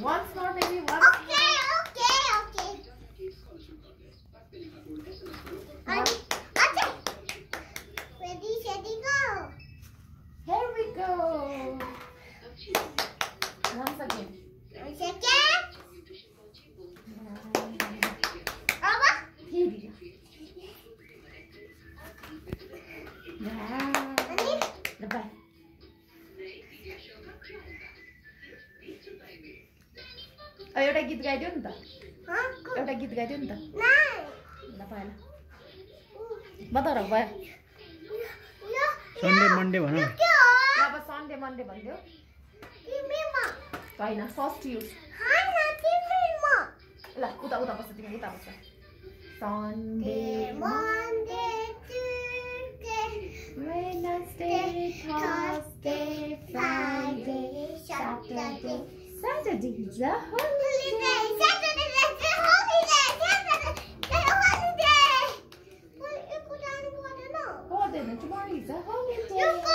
Once more, baby. Once. Okay. Ready, steady, go. Here we go. Once again. 1 second. Apa? Here we go. Ini? Lepas. एउटा गीत गाइदियो नि त Hah? एउटा गीत गाइदियो नि त Nah. ल पाएन बता भयो Ya. सन्डे मन्डे भन ल अब सन्डे मन्डे भनिदियो Kimi ma. होइन first use Hana kimi ma. ल उता उता बस्छ तिमी उता बस्छ Sunday Monday, Tuesday, Wednesday Thursday Friday Saturday Saturday is a holiday Saturday, holiday. Well, you go down to what I know. Oh, then tomorrow is a holiday You go